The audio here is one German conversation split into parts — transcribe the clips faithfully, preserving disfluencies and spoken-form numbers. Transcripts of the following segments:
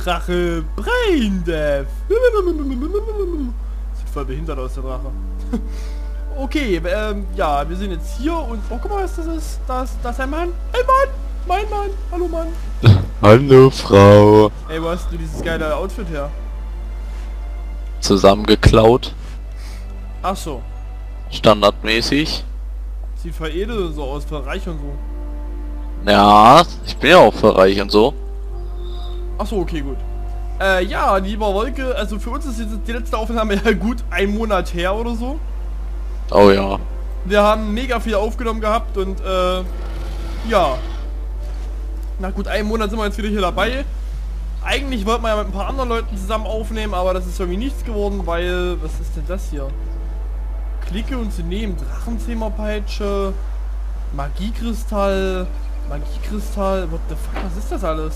Drache Braindeath. Sieht voll behindert aus, der Drache. Okay, ähm, ja, wir sind jetzt hier und... Oh, guck mal, was das ist. Das, das ist ein Mann. Ein Mann! Mein Mann! Hallo, Mann! Hallo, Frau. Ey, wo hast du dieses geile Outfit her? Zusammengeklaut. Ach so. Standardmäßig. Sieht voll edel und so aus, voll reich und so. Ja, ich bin ja auch für reich und so. Ach so, okay, gut. Äh, ja, lieber Wolke, also für uns ist jetzt die letzte Aufnahme ja gut ein Monat her oder so. Oh ja. Wir haben mega viel aufgenommen gehabt und, äh, ja. Na gut, einen Monat sind wir jetzt wieder hier dabei. Eigentlich wollten wir ja mit ein paar anderen Leuten zusammen aufnehmen, aber das ist irgendwie nichts geworden, weil... Was ist denn das hier? Klicke und sie nehmen Drachenzähmerpeitsche, Magiekristall, Magiekristall, what the fuck, was ist das alles?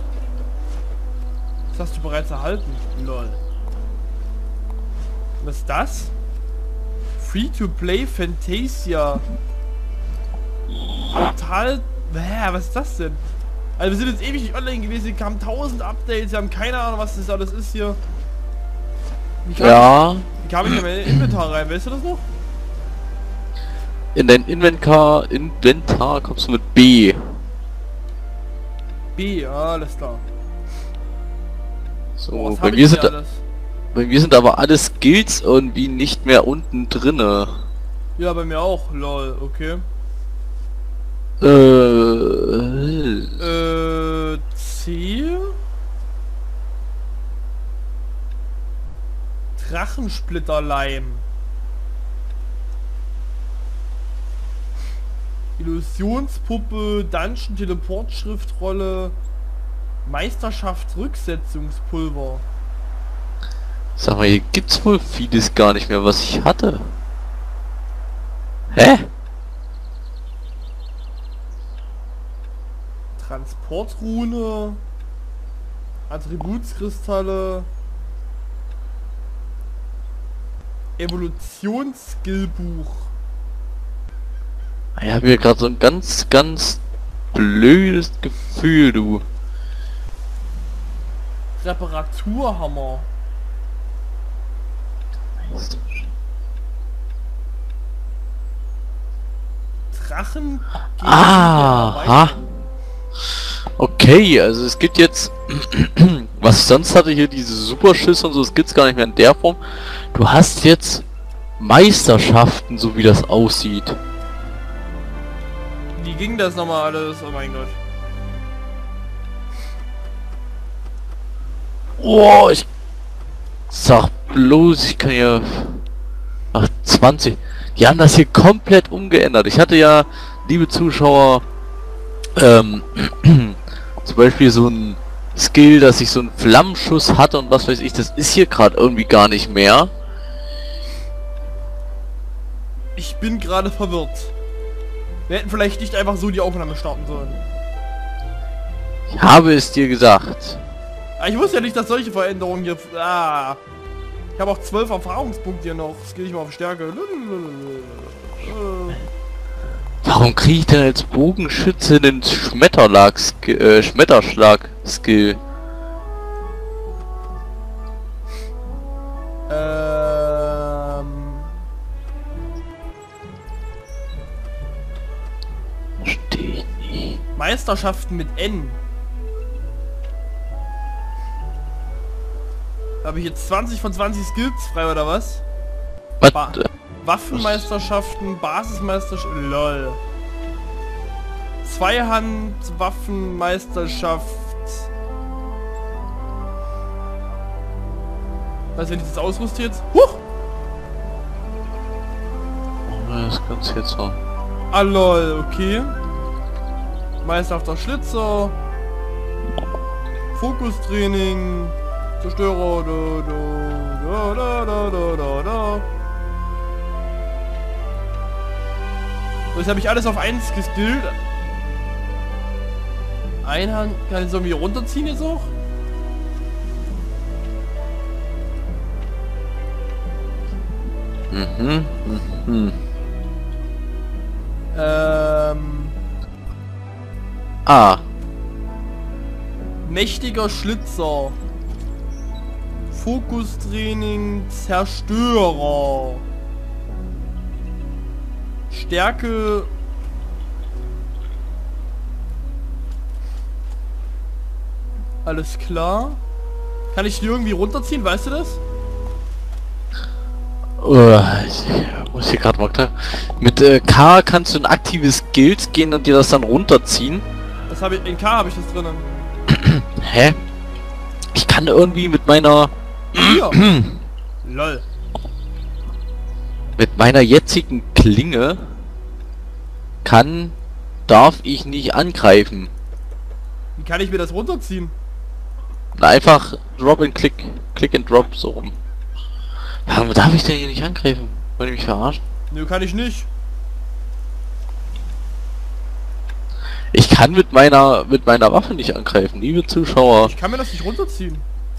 Das hast du bereits erhalten. Lol. Was ist das? Free-to-play Fantasia. Total... Hä, was ist das denn? Also wir sind jetzt ewig nicht online gewesen, wir haben tausend Updates, wir haben keine Ahnung, was das alles ist hier. Wie kam Ja. Ich, wie kam ich in mein Inventar rein, weißt du das noch? In dein Inventar, Inventar kommst du mit B. B, alles klar. So, Boah, was bei hab mir ich sind hier da, alles? bei mir sind aber alle Skills irgendwie nicht mehr unten drinne. Ja, bei mir auch, lol, okay. Äh, Äh, C? Drachensplitterleim. Illusionspuppe, Dungeon Teleportschriftrolle, Meisterschaftsrücksetzungspulver. sag mal, hier gibt's wohl vieles gar nicht mehr, was ich hatte. Hä? Transportrune, Attributskristalle, Evolutionsskillbuch. Ich habe hier gerade so ein ganz, ganz blödes Gefühl, du. Reparaturhammer. Drachen. Aha. Okay, also es gibt jetzt, was ich sonst hatte, hier diese Superschüsse und so, das gibt's gar nicht mehr in der Form. Du hast jetzt Meisterschaften, so wie das aussieht. Wie ging das nochmal alles? Oh mein Gott. Oh, ich sag bloß, ich kann ja... Ach, zwanzig. Die haben das hier komplett umgeändert. Ich hatte ja, liebe Zuschauer, ähm, zum Beispiel so ein Skill, dass ich so einen Flammenschuss hatte und was weiß ich, das ist hier gerade irgendwie gar nicht mehr. Ich bin gerade verwirrt. Wir hätten vielleicht nicht einfach so die Aufnahme starten sollen. Ich habe es dir gesagt. Aber ich wusste ja nicht, dass solche Veränderungen hier... Ah. Ich habe auch zwölf Erfahrungspunkte hier noch. Das gehe ich mal auf Stärke. Warum kriege ich denn als Bogenschütze den Schmetterlag äh, Schmetterschlag-Skill? Ähm... Verstehe ich nicht. Meisterschaften mit N. Habe ich jetzt zwanzig von zwanzig Skills frei oder was? Was? Ba Waffenmeisterschaften, Basismeisterschaften, lol. Zweihandwaffenmeisterschaft. Was, wenn ich das ausrüste jetzt? Huch! Das kannst du jetzt so. Ah lol, okay. Meisterhafter Schlitzer. Fokustraining. Zerstörer. Da, da, da, da, da, da, da. Das habe ich alles auf eins geskillt. Einhand kann ich so irgendwie runterziehen jetzt auch. Mhm. Mhm. Ähm. Ah. Mächtiger Schlitzer. Fokustraining, Zerstörer. Stärke. Alles klar. Kann ich die irgendwie runterziehen, weißt du das? Uh, ich muss hier gerade mal klar. Mit äh, K kannst du in aktive Skills gehen und dir das dann runterziehen. Das habe ich, in K habe ich das drinnen. Hä? Ich kann irgendwie mit meiner Hier. Lol. mit meiner jetzigen Klinge kann darf ich nicht angreifen. Wie kann ich mir das runterziehen? Na, einfach Drop and Click, Click and Drop so rum. Warum darf ich denn hier nicht angreifen? Wollt ihr mich verarschen? Nö, kann ich nicht. Ich kann mit meiner mit meiner Waffe nicht angreifen, liebe Zuschauer. Ich kann mir das nicht runterziehen.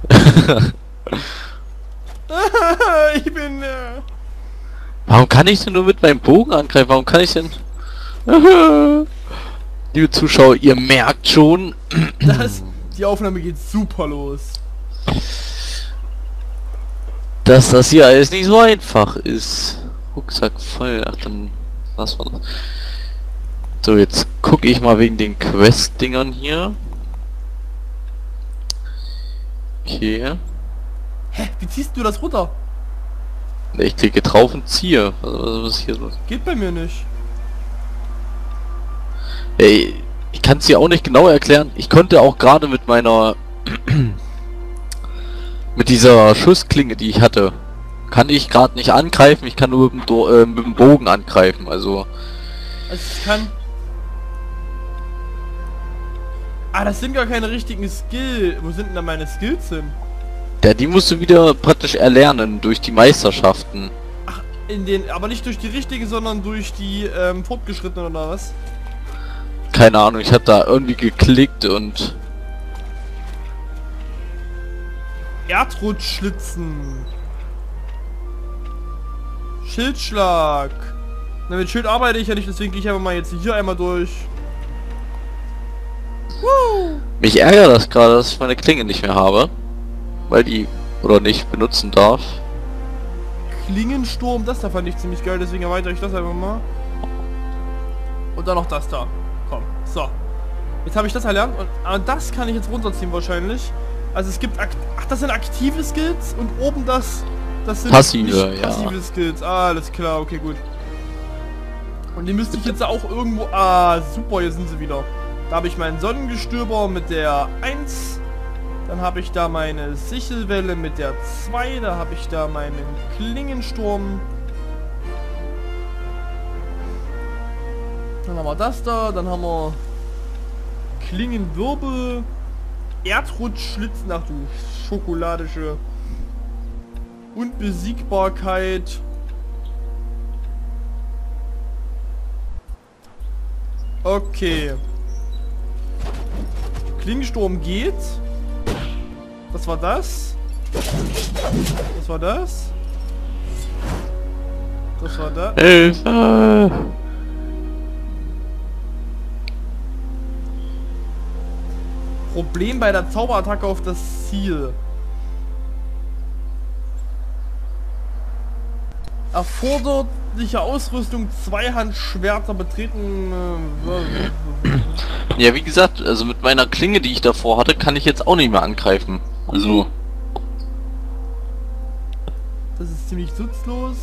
Ich bin... Äh Warum kann ich denn nur mit meinem Bogen angreifen? Warum kann ich denn... Liebe Zuschauer, ihr merkt schon... das, die Aufnahme geht super los. Dass das hier alles nicht so einfach ist. Rucksack voll, ach dann... Was war das? So, jetzt gucke ich mal wegen den Quest-Dingern hier. Okay. Hä? Wie ziehst du das runter? Ich klicke drauf und ziehe. Also, was ist hier so? Geht bei mir nicht. Ey, ich kann es dir auch nicht genau erklären. Ich konnte auch gerade mit meiner... mit dieser Schussklinge, die ich hatte, kann ich gerade nicht angreifen. Ich kann nur mit dem, Do äh, mit dem Bogen angreifen. Also... Also ich kann... Ah, das sind gar keine richtigen Skill. Wo sind denn da meine Skills hin? Ja, die musst du wieder praktisch erlernen durch die Meisterschaften. Ach, in den... Aber nicht durch die richtigen, sondern durch die ähm, fortgeschrittenen oder was? Keine Ahnung, ich habe da irgendwie geklickt und... Erdrutschschlitzen. Schildschlag. Na, mit Schild arbeite ich ja nicht, deswegen gehe ich einfach mal jetzt hier einmal durch. Woo! Mich ärgert das gerade, dass ich meine Klinge nicht mehr habe. Weil die... oder nicht benutzen darf. Klingensturm, das da fand ich ziemlich geil, deswegen erweitere ich das einfach mal. Und dann noch das da. Komm, so. Jetzt habe ich das erlernt und ah, das kann ich jetzt runterziehen wahrscheinlich. Also es gibt... Akt Ach, das sind aktive Skills und oben das... Das sind Passive, nicht ja. passive Skills. Ah, alles klar, okay, gut. Und die müsste ich jetzt auch irgendwo... Ah, super, hier sind sie wieder. Da habe ich meinen Sonnengestöber mit der eins. Dann habe ich da meine Sichelwelle mit der zwei. Da habe ich da meinen Klingensturm. Dann haben wir das da. Dann haben wir Klingenwirbel. Erdrutschschlitzen. Ach du schokoladische. Unbesiegbarkeit. Okay. Klingensturm geht. Das war das. Das war das. Das war das. Hilfe! Problem bei der Zauberattacke auf das Ziel. Erforderliche Ausrüstung, Zweihandschwerter betreten. Äh, Ja, wie gesagt, also mit meiner Klinge, die ich davor hatte, kann ich jetzt auch nicht mehr angreifen. Also... Das ist ziemlich nutzlos.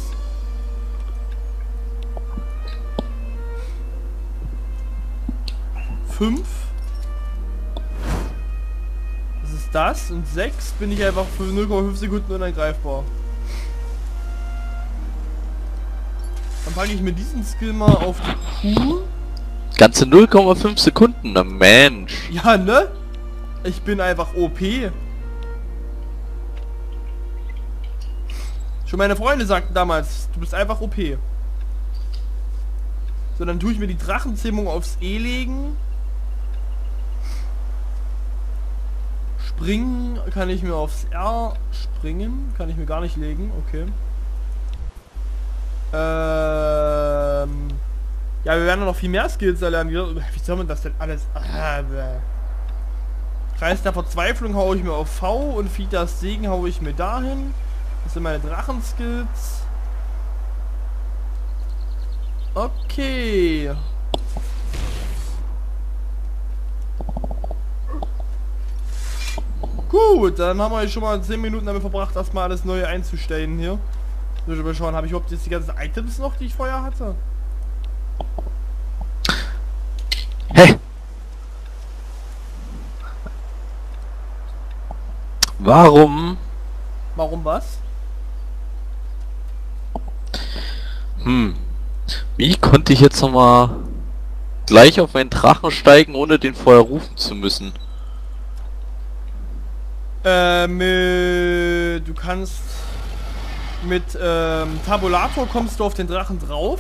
Fünf. Was ist das? Und sechs bin ich einfach für null Komma fünf Sekunden unangreifbar. Dann packe ich mir diesen Skill mal auf die Kuh. Ganze null Komma fünf Sekunden, na Mensch. Ja, ne? Ich bin einfach O P. Schon meine Freunde sagten damals, du bist einfach O P. So, dann tue ich mir die Drachenzähmung aufs E legen. Springen kann ich mir aufs R springen. Kann ich mir gar nicht legen, okay. Ähm... Ja, wir werden noch viel mehr Skills erlernen. Wie soll man das denn alles... Ah, Kreis der Verzweiflung haue ich mir auf V und Fitas Segen haue ich mir dahin. Das sind meine Drachenskills. Okay. Gut, dann haben wir jetzt schon mal zehn Minuten damit verbracht, erstmal alles Neue einzustellen hier. So, mal schauen, habe ich überhaupt jetzt die ganzen Items noch, die ich vorher hatte? Hä? Warum? Warum was? Hm. Wie konnte ich jetzt nochmal gleich auf meinen Drachen steigen, ohne den vorher rufen zu müssen? Ähm, äh, du kannst mit ähm, Tabulator kommst du auf den Drachen drauf.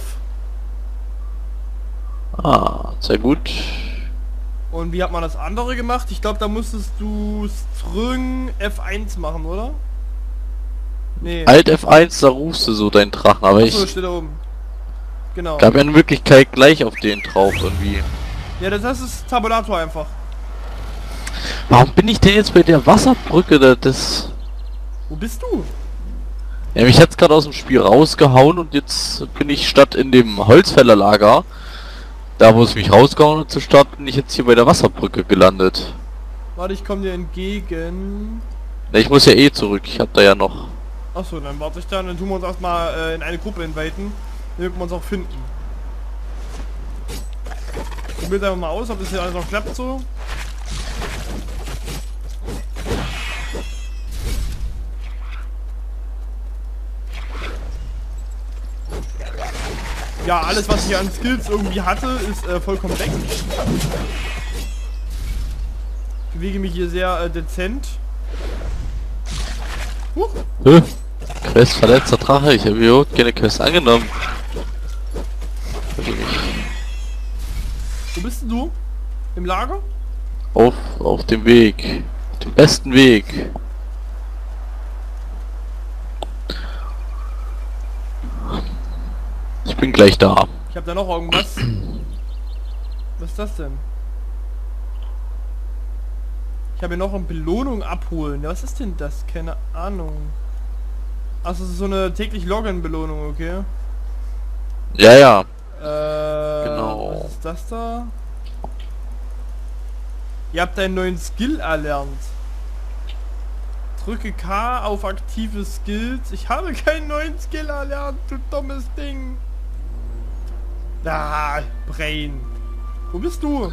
Ah, sehr gut. Und wie hat man das andere gemacht? Ich glaube, da musstest du Strung F eins machen, oder? Nee. Alt F eins, da rufst du so deinen Drachen, aber Achso, ich steht da oben. Genau. gab ja in Wirklichkeit gleich auf den drauf irgendwie. Ja, das, das ist Tabulator einfach. Warum bin ich denn jetzt bei der Wasserbrücke? Da, das... Wo bist du? Ja, mich hat's gerade aus dem Spiel rausgehauen und jetzt bin ich statt in dem Holzfällerlager, da wo es mich rausgehauen hat, zur Stadt, bin ich jetzt hier bei der Wasserbrücke gelandet. Warte, ich komme dir entgegen. Ja, ich muss ja eh zurück, ich hab da ja noch... Achso, dann warte ich dann, dann tun wir uns erstmal äh, in eine Gruppe inviten. Dann können wir uns auch finden. Ich probiere einfach mal aus, ob das hier alles noch klappt so. Ja, alles was ich an Skills irgendwie hatte, ist äh, vollkommen weg. Ich bewege mich hier sehr äh, dezent. Huch. Hä? Quest verletzter Drache, ich habe überhaupt keine Quest angenommen. Wo bist denn du? Im Lager? Auf, auf dem Weg. Auf dem besten Weg. Ich bin gleich da. Ich habe da noch irgendwas. Was ist das denn? Ich habe hier noch eine Belohnung abholen. Ja, was ist denn das? Keine Ahnung. Also das ist so eine täglich Login-Belohnung, okay? Ja, ja. Äh, Genau. Was ist das da? Ihr habt einen neuen Skill erlernt. Drücke K auf aktive Skills. Ich habe keinen neuen Skill erlernt, du dummes Ding. Ah, Brain. Wo bist du?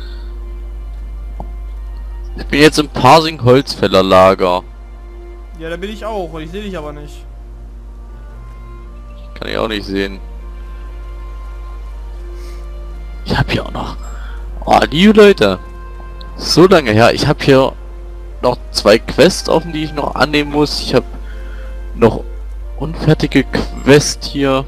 Ich bin jetzt im Parsing Holzfällerlager. Ja, da bin ich auch. Ich sehe dich aber nicht. Kann ich auch nicht sehen. Ich habe hier auch noch... Oh, liebe Leute. So lange her. Ich habe hier noch zwei Quests offen, die ich noch annehmen muss. Ich habe noch unfertige Quest hier.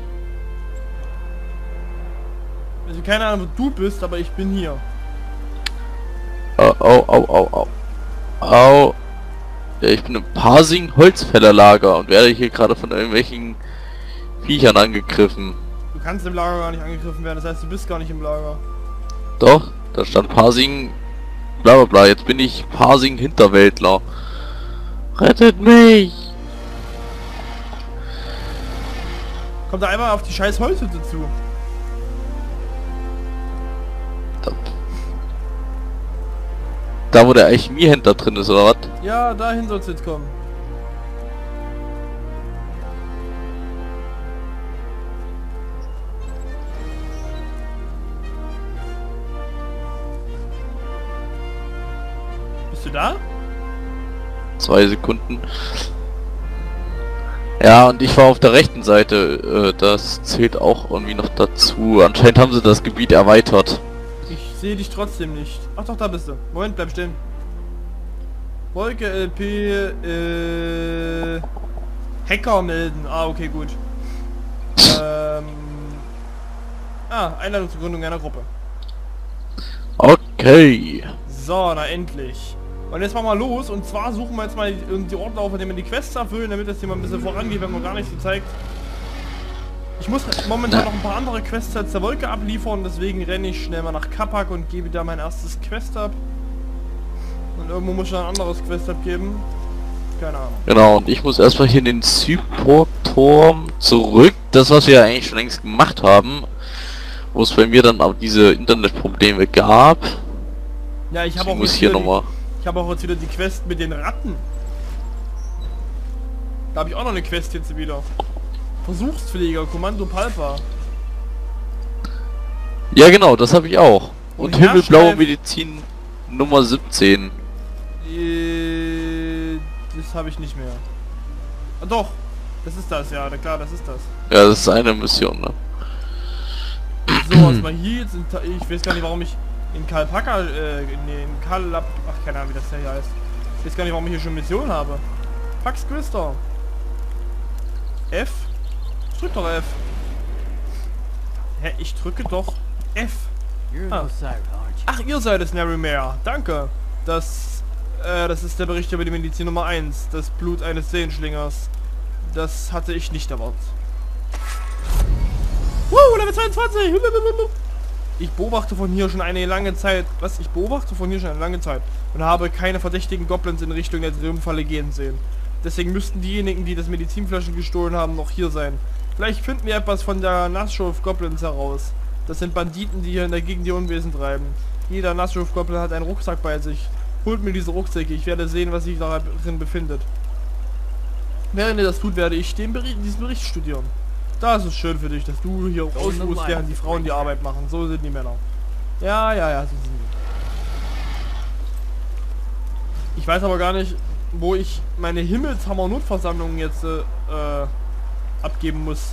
Also keine Ahnung, wo du bist, aber ich bin hier. Au, au, au, au, au. Au. Ja, ich bin im Parsing Holzfällerlager und werde hier gerade von irgendwelchen Viechern angegriffen. Du kannst im Lager gar nicht angegriffen werden, das heißt, du bist gar nicht im Lager. Doch, da stand Parsing bla bla bla. Jetzt bin ich Parsing Hinterwäldler. Rettet mich! Kommt da einmal auf die scheiß Holzhütte zu. Da, da wo der Alchemiehändler drin ist, oder was? Ja, dahin soll's jetzt kommen. Bist du da? Zwei Sekunden. Ja, und ich war auf der rechten Seite. Äh, das zählt auch irgendwie noch dazu. Anscheinend haben sie das Gebiet erweitert. Ich sehe dich trotzdem nicht. Ach doch, da bist du. Moment, bleib stehen. Wolke L P, äh... Hacker melden. Ah, okay, gut. ähm... Ah, Einladung zur Gründung einer Gruppe. Okay. So, na endlich. Und jetzt machen wir los. Und zwar suchen wir jetzt mal die, die Orte auf, an denen wir die Quests erfüllen, damit das hier mal ein bisschen vorangeht, wenn man gar nicht so zeigt. Ich muss momentan Na. noch ein paar andere Quests als der Wolke abliefern, deswegen renne ich schnell mal nach Kapak und gebe da mein erstes Quest ab. Und irgendwo muss ich ein anderes Quest abgeben. Keine Ahnung. Genau, und ich muss erstmal hier in den Support-Turm zurück. Das, was wir ja eigentlich schon längst gemacht haben. Wo es bei mir dann auch diese Internetprobleme gab. Ja, ich habe auch, muss jetzt hier wieder noch mal. die- ich habe auch jetzt wieder die Quest mit den Ratten. Da habe ich auch noch eine Quest jetzt wieder. Versuchspfleger, Kommando Palpa. Ja genau, das habe ich auch. Und Und himmelblaue Herrschreif- Medizin Nummer siebzehn. Äh, das habe ich nicht mehr. Ah, doch, das ist das, ja, na klar, das ist das. Ja, das ist eine Mission, ne? So, was mal hier jetzt, in, Ta- ich weiß gar nicht, warum ich in Kalpaka, äh, nee, in Kalab, ach, keine Ahnung, wie das hier heißt. Ich weiß gar nicht, warum ich hier schon Mission habe. Pax Quister. F? Ich drück doch F. Hä, ich drücke doch F. Ah. Ach, ihr seid es, Narumare. Danke. Das, äh, das ist der Bericht über die Medizin Nummer eins. Das Blut eines Sehenschlingers. Das hatte ich nicht erwartet. Wow, Level zweiundzwanzig! Ich beobachte von hier schon eine lange Zeit. Was? Ich beobachte von hier schon eine lange Zeit. Und habe keine verdächtigen Goblins in Richtung der Triumphfalle gehen sehen. Deswegen müssten diejenigen, die das Medizinflaschen gestohlen haben, noch hier sein. Vielleicht finden wir etwas von der Nasruf Goblins heraus. Das sind Banditen, die hier in der Gegend ihr Unwesen treiben. Jeder Nasruf Goblin hat einen Rucksack bei sich. Holt mir diese Rucksäcke, ich werde sehen, was sich darin befindet. Während ihr das tut, werde ich den Bericht, diesen Bericht studieren. Das ist schön für dich, dass du hier ausruhst, während die Frauen die Arbeit machen. So sind die Männer. Ja, ja, ja, so sind die. Ich weiß aber gar nicht, wo ich meine Himmelshammer-Notversammlung jetzt äh, äh, abgeben muss.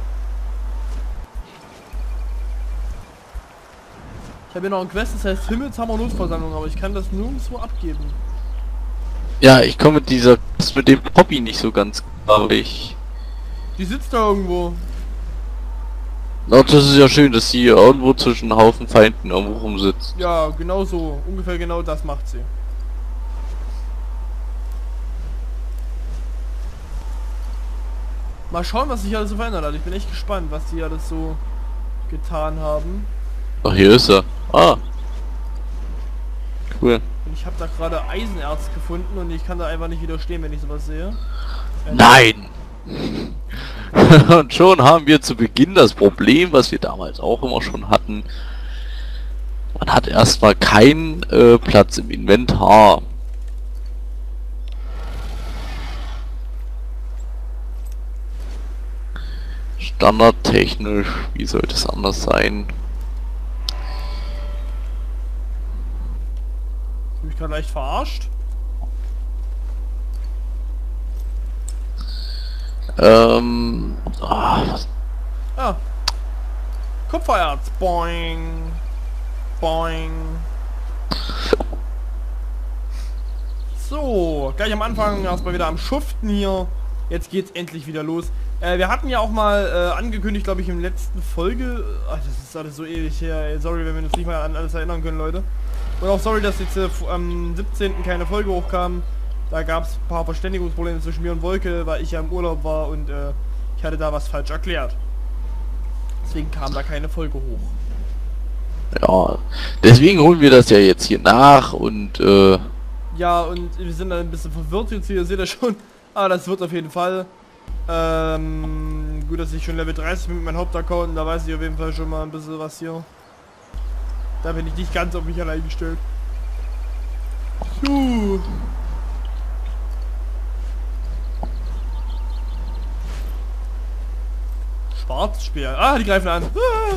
Ich habe hier noch ein Quest, das heißt Himmelshammer-Notversammlung, aber ich kann das nirgendwo abgeben. Ja, ich komme mit dieser mit dem Poppy nicht so ganz klar. Ich. Die sitzt da irgendwo. Ach, das ist ja schön, dass sie irgendwo zwischen Haufen Feinden irgendwo rumsitzt. Ja, genau so. Ungefähr genau das macht sie. Mal schauen, was sich alles so verändert hat. Ich bin echt gespannt, was die alles so getan haben. Ach, hier ist er. Ah. Cool. Und ich habe da gerade Eisenerz gefunden und ich kann da einfach nicht widerstehen, wenn ich sowas sehe. Äh, Nein! Und schon haben wir zu Beginn das Problem, was wir damals auch immer schon hatten. Man hat erstmal keinen äh, Platz im Inventar. Standardtechnisch, wie sollte es anders sein? Ich mich gerade leicht verarscht. Ähm... Ah, was? Ah. Kupfererz. Boing. Boing. So, gleich am Anfang erstmal wieder am Schuften hier. Jetzt geht's endlich wieder los. Äh, wir hatten ja auch mal äh, angekündigt, glaube ich, in der letzten Folge. Ach, das ist alles so ewig her. Ey, sorry, wenn wir uns nicht mal an alles erinnern können, Leute. Und auch sorry, dass jetzt äh, am siebzehnten keine Folge hochkam. Da gab es ein paar Verständigungsprobleme zwischen mir und Wolke, weil ich ja im Urlaub war und äh, ich hatte da was falsch erklärt. Deswegen kam da keine Folge hoch. Ja, deswegen holen wir das ja jetzt hier nach und äh, Ja, und wir sind dann ein bisschen verwirrt jetzt hier, seht ihr schon. Aber das wird auf jeden Fall. Ähm, gut, dass ich schon Level dreißig bin mit meinem Hauptaccount, da weiß ich auf jeden Fall schon mal ein bisschen was hier. Da bin ich nicht ganz auf mich allein gestellt. So. Schwarzspeer. Ah, die greifen an. Ah.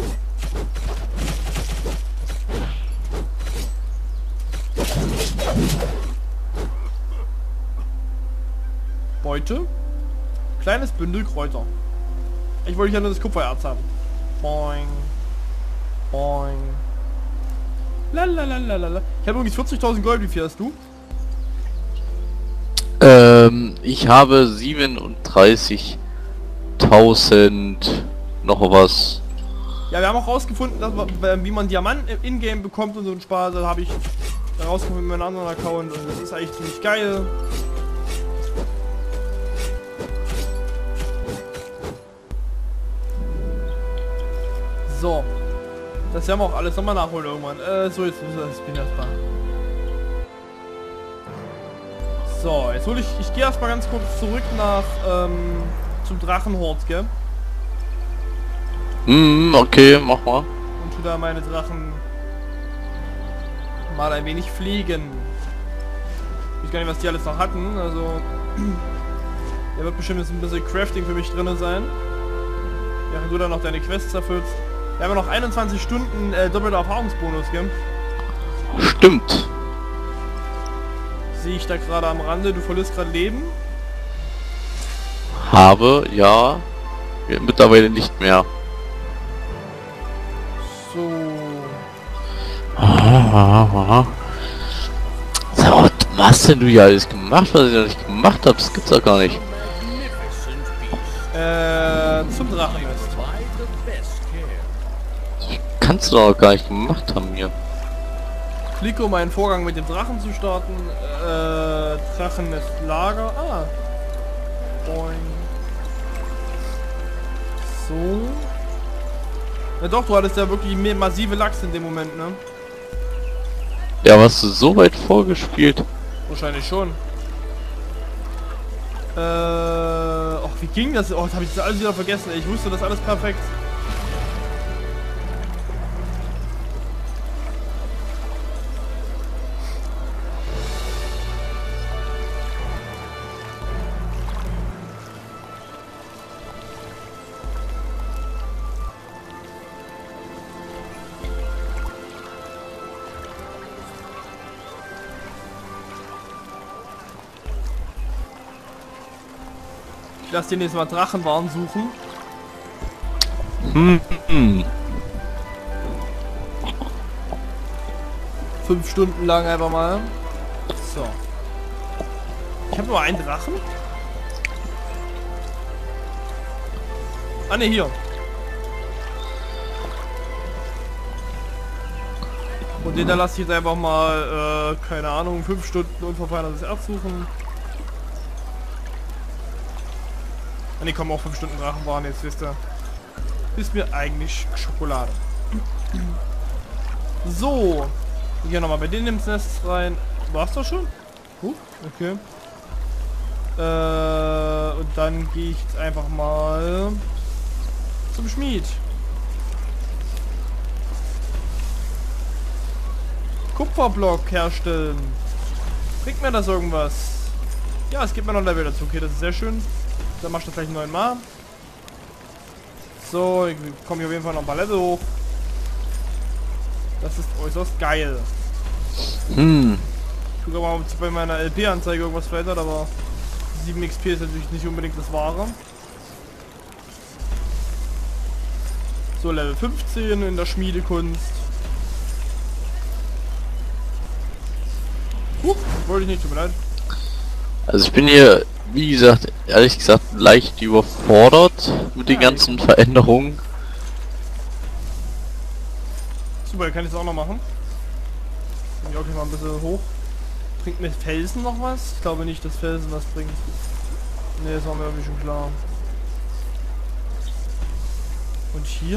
Beute. Kleines Bündel Kräuter. Ich wollte ja nur das Kupfererz haben. Boing. Boing. Lalalala. Ich habe übrigens vierzigtausend Gold. Wie viel hast du? ähm, ich habe siebenunddreißigtausend noch was. Ja, wir haben auch rausgefunden, dass man, wie man Diamanten im Ingame bekommt und so ein Spaß. Da habe ich rausgefunden mit meinem anderen Account und das ist eigentlich ziemlich geil. So. Das werden wir auch alles nochmal nachholen irgendwann. Äh, so, jetzt muss ich das Spiel erstmal. So, jetzt hol ich, ich gehe erstmal ganz kurz zurück nach, ähm, zum Drachenhort, gell? Hm, okay, mach mal. Und tu da meine Drachen mal ein wenig pflegen. Ich weiß gar nicht, was die alles noch hatten, also... Da wird bestimmt jetzt ein bisschen Crafting für mich drin sein. Während du dann noch deine Quests erfüllst. Wir haben ja noch einundzwanzig Stunden äh, doppelter Erfahrungsbonus, gell? Stimmt. Sehe ich da gerade am Rande, du verlierst gerade Leben. Habe, ja. Mittlerweile nicht mehr. So. Ah, Sag mal, was hast denn du ja alles gemacht, was ich noch nicht gemacht habe? Das gibt's doch gar nicht. Äh, zum Drachennest. Kannst du doch gar nicht gemacht haben hier. Klicke, um einen Vorgang mit dem Drachen zu starten. Äh, Drachennest Lager. Ah. Boing. So. Ja doch, du hattest ja wirklich mehr massive Lachs in dem Moment, ne? Ja, warst du so weit vorgespielt? Wahrscheinlich schon. Äh, ach, wie ging das? Oh, das habe ich jetzt alles wieder vergessen. Ey. Ich wusste das alles perfekt. Ich lasse den jetzt mal Drachenwaren suchen. Hm, hm. Fünf Stunden lang einfach mal. So. Ich habe nur einen Drachen. Ah ne, hier. Und den da lasse ich jetzt einfach mal, äh, keine Ahnung, fünf Stunden unverfeinertes Erz suchen. Ah ne, kommen auch fünf Stunden Drachenwaren jetzt, wisst ihr. Ist mir eigentlich Schokolade. So. Hier nochmal bei denen ins Nest rein. War's doch schon? Huh, okay. Äh, und dann gehe ich jetzt einfach mal zum Schmied. Kupferblock herstellen. Bringt mir das irgendwas? Ja, es gibt mir noch ein Level dazu. Okay, das ist sehr schön. Dann machst du das gleich neunmal. So, ich komme hier auf jeden Fall noch ein paar Level hoch. Das ist äußerst geil. Hm. Ich gucke mal, ob sich bei meiner L P-Anzeige irgendwas verändert, aber sieben X P ist natürlich nicht unbedingt das Wahre. So, Level fünfzehn in der Schmiedekunst. Huch, wollte ich nicht, tut mir leid. Also ich bin hier, wie gesagt, ehrlich gesagt leicht überfordert mit den ganzen Veränderungen. Super, kann ich das auch noch machen. Bin ich auch gleich mal ein bisschen hoch. Bringt mir Felsen noch was? Ich glaube nicht, dass Felsen was bringt. Ne, das war mir irgendwie schon klar. Und hier?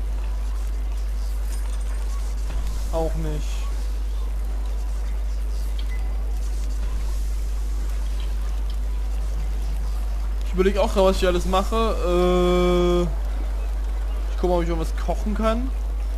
Auch nicht. Ich überlege auch gerade, was ich alles mache. Äh, ich gucke mal, ob ich irgendwas kochen kann.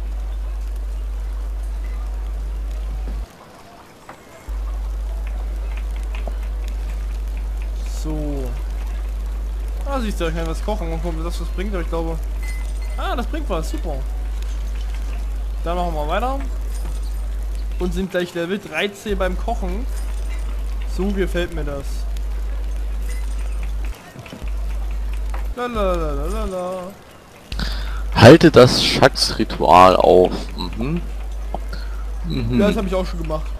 So. Ah, siehst du, ich kann was kochen und gucken, ob das was bringt, aber ich glaube... Ah, das bringt was, super. Dann machen wir weiter. Und sind gleich Level dreizehn beim Kochen. So gefällt mir das. Lalalala. Halte das Schatzritual auf. Mhm. Mhm. Ja, das habe ich auch schon gemacht.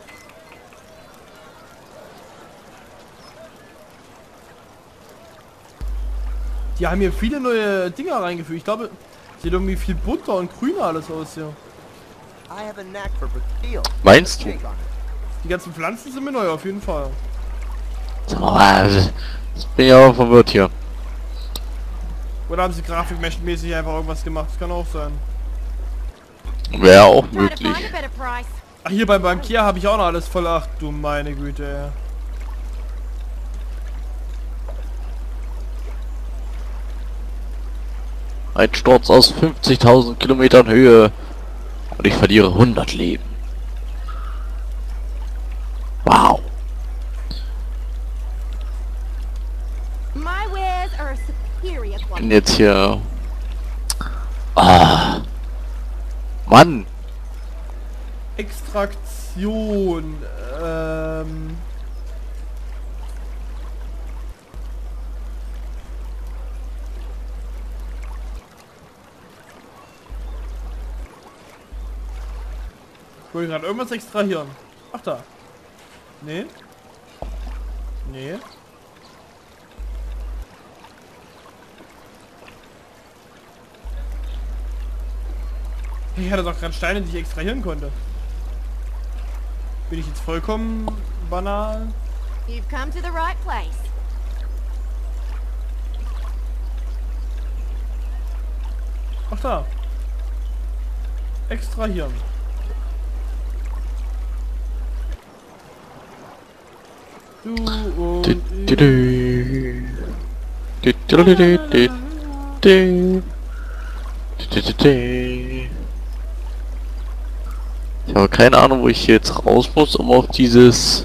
Die haben hier viele neue Dinger reingefügt. Ich glaube, sieht irgendwie viel bunter und grüner alles aus hier. Meinst du? Die ganzen Pflanzen sind mir neu, auf jeden Fall. Ich bin ja auch verwirrt hier. Oder haben sie grafikmäßig einfach irgendwas gemacht? Das kann auch sein. Wäre auch möglich. Ach, hier beim Bankier habe ich auch noch alles voll. Ach du meine Güte, ey. Ein Sturz aus fünfzigtausend Kilometern Höhe und ich verliere hundert Leben. Wow. My wares are a superior Ich bin quality. jetzt hier... Ah. Mann. Extraktion. Ähm... Ich wollte gerade irgendwas extrahieren. Ach da. Nee. Nee. Ich hatte doch gerade Steine, die ich extrahieren konnte. Bin ich jetzt vollkommen banal? You've come to the right place. Ach da. Extrahieren. Du und Du, du, ich. du. Du, du, du, du, du, du. Du, du, du. Ich habe keine Ahnung, wo ich jetzt raus muss, um auf dieses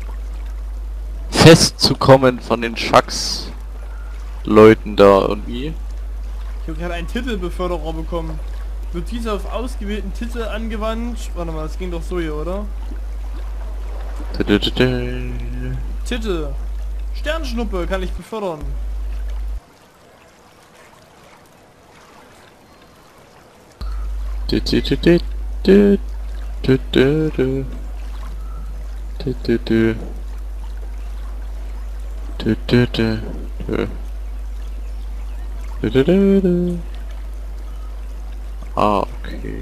Fest zu kommen von den Schacks-Leuten da irgendwie. Ich habe gerade einen Titelbeförderer bekommen. Wird dieser auf ausgewählten Titel angewandt? Warte mal, das ging doch so hier, oder? Du, du, du, du. Titel. Sternschnuppe kann ich befördern. Du, du, du, du, du. Du, du, du. Du, du, du. Du, du, du. Du. Du, du, du, du. Ah, okay.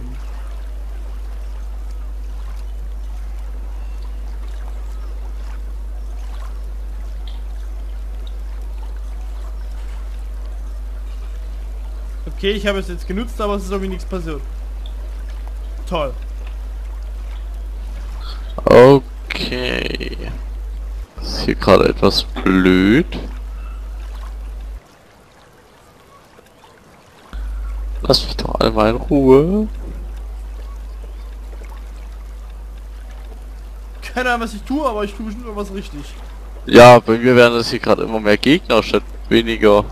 Okay, ich habe es jetzt genutzt, aber es ist irgendwie nichts passiert. Toll. Okay. Das ist hier gerade etwas blöd. Lass mich doch einmal in Ruhe. Keine Ahnung, was ich tue, aber ich tue bestimmt irgendwas richtig. Ja, bei mir werden es hier gerade immer mehr Gegner statt weniger.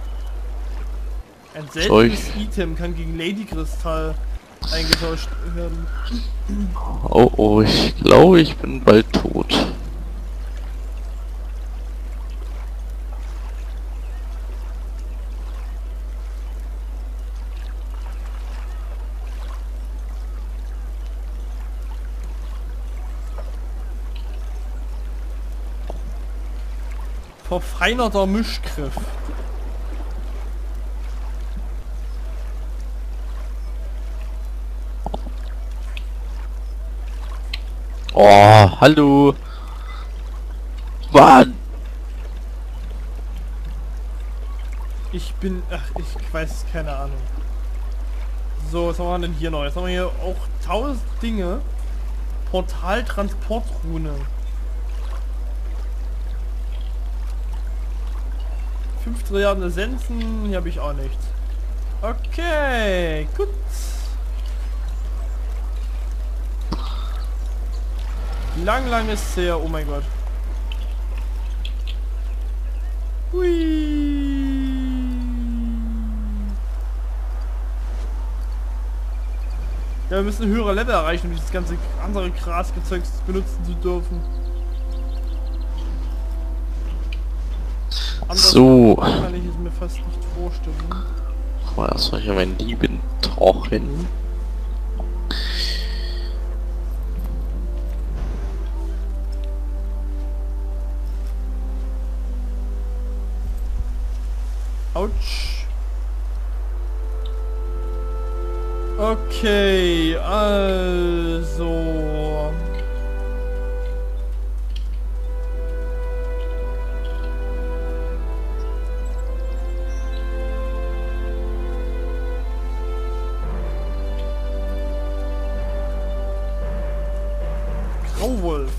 Ein seltenes Item kann gegen Lady-Kristall eingetauscht werden. Oh oh, ich glaube, ich bin bald tot. Verfeinerter Mischgriff. Oh, hallo. Mann. Ich bin... Ach, ich weiß keine Ahnung. So, was haben wir denn hier noch? Jetzt haben wir hier auch tausend Dinge. Portaltransportrune. fünf Trilliarden Essenzen. Hier habe ich auch nichts. Okay, gut. Lang, lang ist es her. Oh mein Gott. Hui. Ja, wir müssen höhere Level erreichen, um dieses ganze andere Grasgezeugs benutzen zu dürfen. Anders So. kann ich es mir fast nicht vorstellen. Mal erstmal hier meinen lieben Torchen. Autsch. Okay, also... Grauwolf.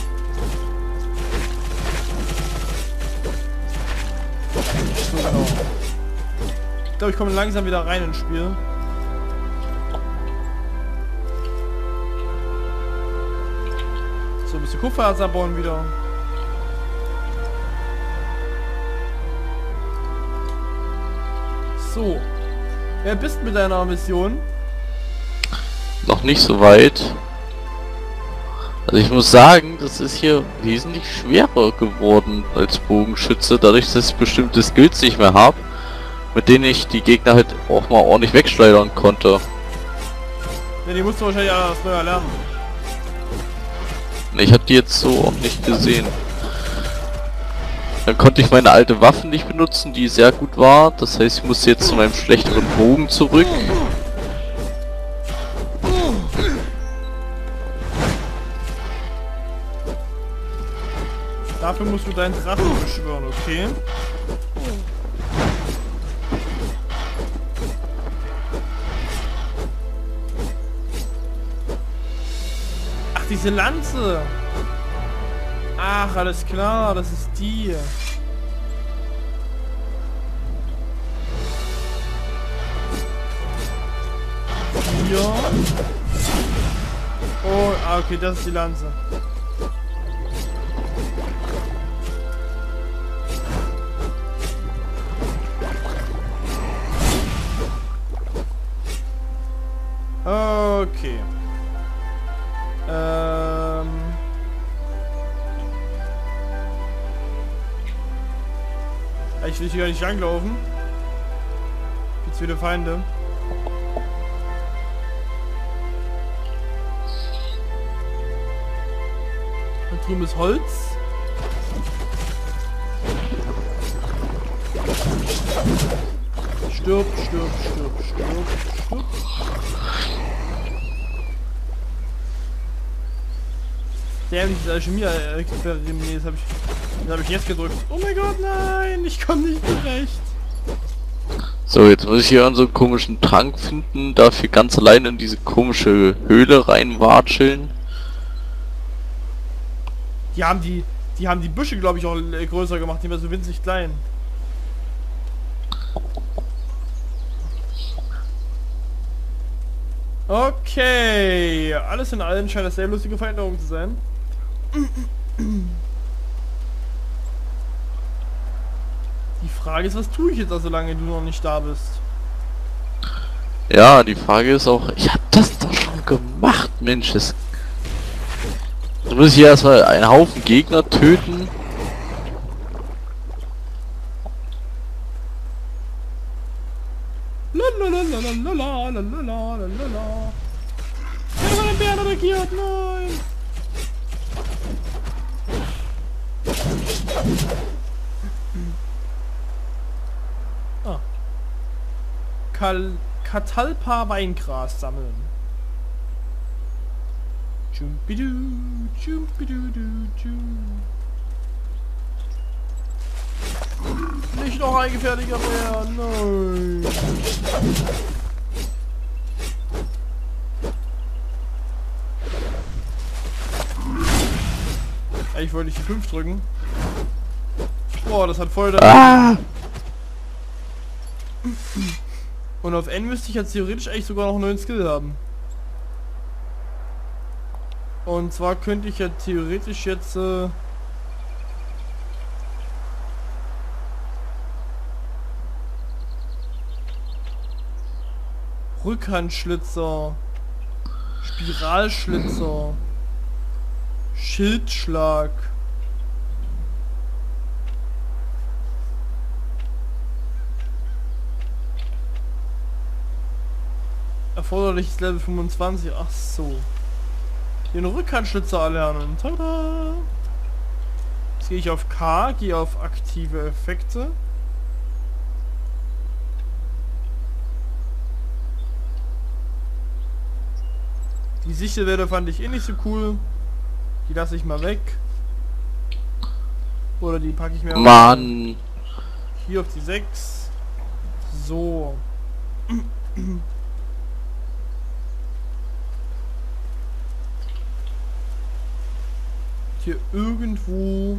So genau. Ich glaube, ich komme langsam wieder rein ins Spiel. So, ein bisschen Kupfererz abbauen wieder. So. Wer bist mit deiner Mission? Noch nicht so weit. Also ich muss sagen, das ist hier wesentlich schwerer geworden als Bogenschütze, dadurch, dass ich bestimmte Skills nicht mehr habe, mit denen ich die Gegner halt auch mal ordentlich wegschleudern konnte. Ja, die musst du wahrscheinlich alles neu erlernen. Ich habe die jetzt so auch nicht gesehen. Dann konnte ich meine alte Waffe nicht benutzen, die sehr gut war. Das heißt, ich musste jetzt zu meinem schlechteren Bogen zurück. Dafür musst du deinen Drachen beschwören, okay? Ach, diese Lanze! Ach, alles klar, das ist die. Hier. Oh, ah, okay, das ist die Lanze. Okay. Ähm. Ich will hier gar nicht langlaufen. Gibt's wieder Feinde. Da drüben ist Holz. Stirb, stirb, stirb, stirb, stirb. Dämliches Alchemie-Experiment, das habe ich, das hab ich jetzt gedrückt. Oh mein Gott, nein, ich komme nicht zurecht. So, jetzt muss ich hier so einen komischen Trank finden, dafür ganz allein in diese komische Höhle reinwatscheln. Die haben die, die haben die Büsche, glaube ich, auch größer gemacht, die waren so winzig klein. Okay, alles in allem scheint das sehr lustige Veränderung zu sein. Die Frage ist, was tue ich jetzt, also solange du noch nicht da bist? Ja, die Frage ist auch, ich habe das doch schon gemacht, Mensch. Das da muss ich hier erstmal einen Haufen Gegner töten. Lalalalalalalalalala. Ich habe einen Bären attackiert, nein! Ah. Kal Catalpa Weingras sammeln. Jumpidu, jumpidu, jum. Nicht noch ein gefährlicher Bär, nein. Ich wollte nicht die fünf drücken. Boah, das hat voll da. Ah! Und auf N müsste ich jetzt theoretisch eigentlich sogar noch einen neuen Skill haben. Und zwar könnte ich ja theoretisch jetzt äh, Rückhandschlitzer, Spiralschlitzer, Schildschlag. Erforderliches Level fünfundzwanzig. Ach so. Den Rückhandschlitzer erlernen. Tada! Jetzt gehe ich auf K, gehe auf aktive Effekte. Die Sichtelwerte fand ich eh nicht so cool. Die lasse ich mal weg. Oder die packe ich mir Mann. hier auf die sechs. So. Hier irgendwo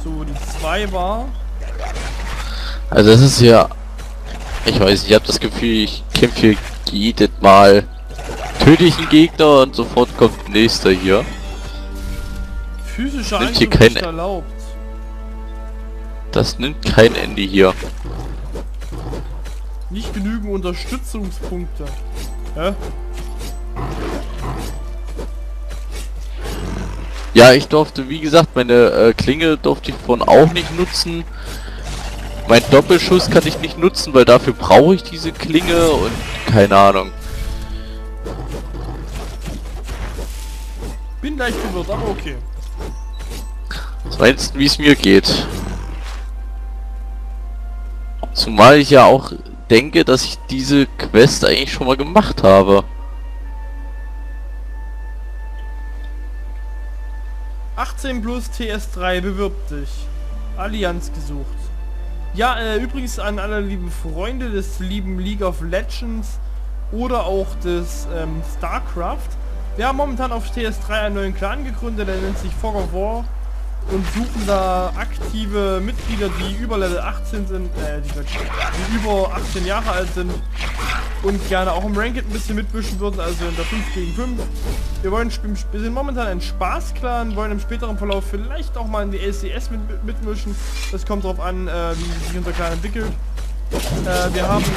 So, die zwei war. Also das ist ja... Ich weiß nicht, ich habe das Gefühl, ich kämpfe hier jedes Mal. Töte ich einen Gegner und sofort kommt nächster hier. Physischer Nimmt hier Eingriff kein- nicht erlaubt. Das nimmt kein Ende hier. Nicht genügend Unterstützungspunkte. Hä? Ja, ich durfte, wie gesagt, meine äh, Klinge durfte ich von auch nicht nutzen. Mein Doppelschuss kann ich nicht nutzen, weil dafür brauche ich diese Klinge und keine Ahnung. Bin leicht verwirrt, aber okay. Was meinst du, wie es mir geht? Zumal ich ja auch denke, dass ich diese Quest eigentlich schon mal gemacht habe. achtzehn plus T S drei, bewirb dich. Allianz gesucht. Ja, äh, übrigens an alle lieben Freunde des lieben League of Legends oder auch des ähm, StarCraft. Wir haben momentan auf T S drei einen neuen Clan gegründet, der nennt sich Fog of War und suchen da aktive Mitglieder, die über Level achtzehn sind, äh, die, die über achtzehn Jahre alt sind und gerne auch im Ranked ein bisschen mitmischen würden, also in der fünf gegen fünf. Wir wollen spielen, wir sind momentan ein Spaß-Clan, wollen im späteren Verlauf vielleicht auch mal in die L C S mit, mitmischen. Das kommt darauf an, äh, wie sich unser Clan entwickelt. Äh, wir haben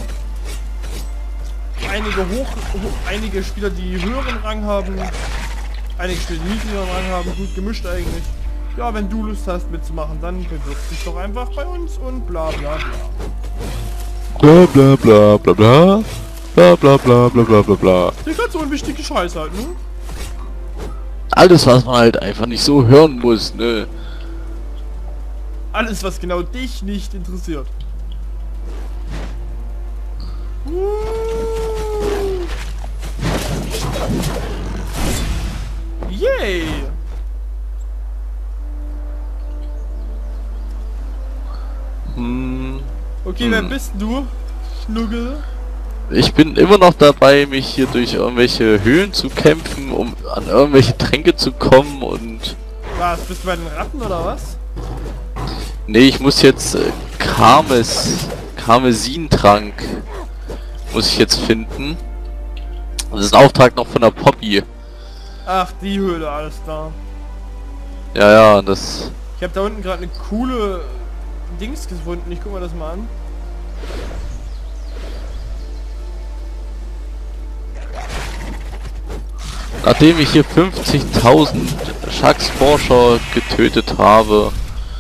einige hoch, hoch, einige Spieler, die höheren Rang haben, einige Spieler, die niedrigeren Rang haben, gut gemischt eigentlich. Ja, wenn du Lust hast mitzumachen, dann bewirb dich doch einfach bei uns und bla bla bla. Bla bla bla bla bla. Bla bla bla bla bla bla bla. Der ganz so unwichtige Scheiß halt, ne? Alles, was man halt einfach nicht so hören muss, ne? Alles, was genau dich nicht interessiert. Yay! Hm. Okay, Hm. wer bist du? Schnuggel? Ich bin immer noch dabei, mich hier durch irgendwelche Höhlen zu kämpfen, um an irgendwelche Tränke zu kommen und... Was, bist du bei den Ratten oder was? Nee, ich muss jetzt äh, Karmes... Karmesintrank muss ich jetzt finden. Das ist ein Auftrag noch von der Poppy. Ach, die Höhle, alles da. Ja, ja, das... Ich habe da unten gerade eine coole Dings gefunden. Ich guck mal das mal an. Nachdem ich hier fünfzigtausend Shax-Forscher getötet habe